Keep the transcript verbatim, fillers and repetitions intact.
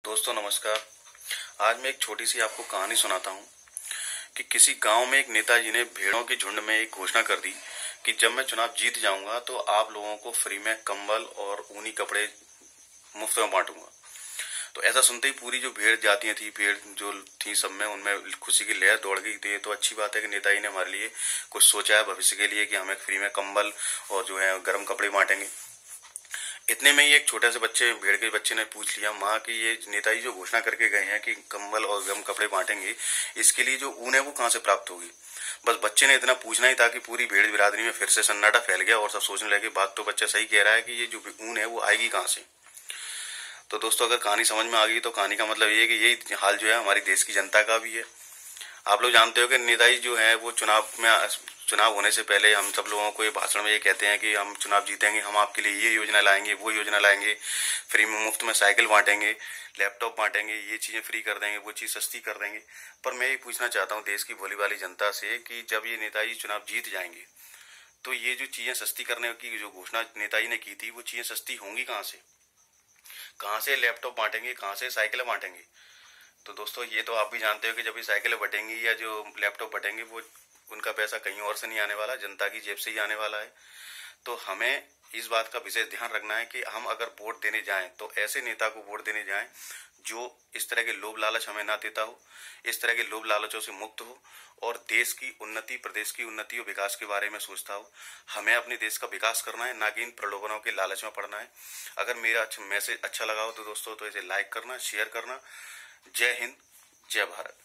दोस्तों नमस्कार। आज मैं एक छोटी सी आपको कहानी सुनाता हूँ कि किसी गांव में एक नेताजी ने भेड़ों के झुंड में एक घोषणा कर दी कि जब मैं चुनाव जीत जाऊंगा तो आप लोगों को फ्री में कंबल और ऊनी कपड़े मुफ्त में बांटूंगा। तो ऐसा सुनते ही पूरी जो भेड़ जातियां थी, भेड़ जो थी, सब में उनमें खुशी की लहर दौड़ गई। तो ये तो अच्छी बात है कि नेताजी ने हमारे लिए कुछ सोचा है भविष्य के लिए कि हमें फ्री में कंबल और जो है गर्म कपड़े बांटेंगे। इतने में ही एक छोटे से बच्चे, भेड़ के बच्चे ने पूछ लिया, माँ कि ये नेताजी जो घोषणा करके गए हैं कि कंबल और गर्म कपड़े बांटेंगे, इसके लिए जो ऊन है वो कहाँ से प्राप्त होगी। बस बच्चे ने इतना पूछना ही था कि पूरी भेड़ बिरादरी में फिर से सन्नाटा फैल गया और सब सोचने लगे बात तो बच्चा सही कह रहा है कि ये जो ऊन है वो आएगी कहाँ से। तो दोस्तों अगर कहानी समझ में आ गई तो कहानी का मतलब ये है कि यही हाल जो है हमारी देश की जनता का भी है। आप लोग जानते हो कि नेताजी जो है वो चुनाव में चुनाव होने से पहले हम सब लोगों को ये भाषण में ये कहते हैं कि हम चुनाव जीतेंगे, हम आपके लिए ये योजना लाएंगे, वो योजना लाएंगे, फ्री में मुफ्त में साइकिल बांटेंगे, लैपटॉप बांटेंगे, ये चीजें फ्री कर देंगे, वो चीज सस्ती कर देंगे। पर मैं ये पूछना चाहता हूँ देश की भोली भाली जनता से कि जब ये नेताजी चुनाव जीत जाएंगे तो ये जो चीजें सस्ती करने की जो घोषणा नेताजी ने की थी वो चीजें सस्ती होंगी कहाँ से? कहाँ से लैपटॉप बांटेंगे, कहाँ से साइकिलें बांटेंगे? तो दोस्तों ये तो आप भी जानते हो कि जब ये साइकिलें बटेंगी या जो लैपटॉप बटेंगे वो उनका पैसा कहीं और से नहीं आने वाला, जनता की जेब से ही आने वाला है। तो हमें इस बात का विशेष ध्यान रखना है कि हम अगर वोट देने जाएं तो ऐसे नेता को वोट देने जाएं जो इस तरह के लोभ लालच हमें ना देता हो, इस तरह के लोभ लालचों से मुक्त हो और देश की उन्नति, प्रदेश की उन्नति और विकास के बारे में सोचता हो। हमें अपने देश का विकास करना है, ना कि इन प्रलोभनों के लालच में पड़ना है। अगर मेरा मैसेज अच्छा लगा हो तो दोस्तों तो इसे लाइक करना, शेयर करना। जय हिंद, जय भारत।